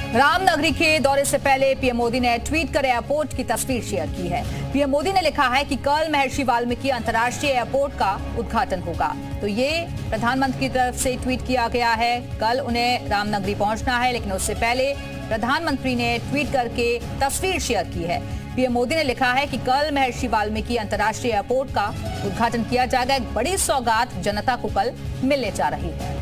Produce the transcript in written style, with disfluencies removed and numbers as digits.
रामनगरी के दौरे से पहले पीएम मोदी ने ट्वीट कर एयरपोर्ट की तस्वीर शेयर की है। पीएम मोदी ने लिखा है कि कल महर्षि वाल्मीकि अंतर्राष्ट्रीय एयरपोर्ट का उद्घाटन होगा। तो ये प्रधानमंत्री की तरफ से ट्वीट किया गया है। कल उन्हें रामनगरी पहुंचना है, लेकिन उससे पहले प्रधानमंत्री ने ट्वीट करके तस्वीर शेयर की है। पीएम मोदी ने लिखा है कि कल महर्षि वाल्मीकि अंतर्राष्ट्रीय एयरपोर्ट का उद्घाटन किया जाएगा। एक बड़ी सौगात जनता को कल मिलने जा रही है।